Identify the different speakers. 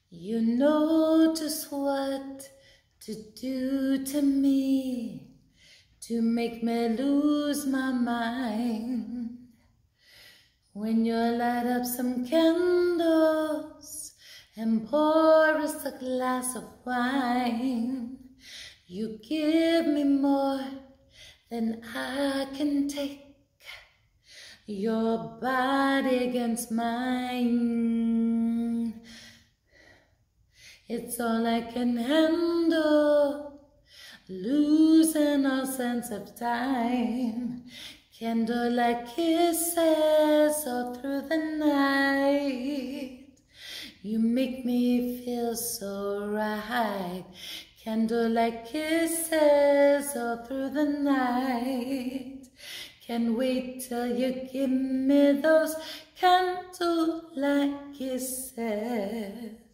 Speaker 1: You know just what to do to me, to make me lose my mind. When you light up some candles and pour us a glass of wine, you give me more than I can take, your body against mine. It's all I can handle, losing all sense of time. Candlelight kisses all through the night. You make me feel so right. Candlelight kisses all through the night. Can't wait till you give me those candlelight kisses.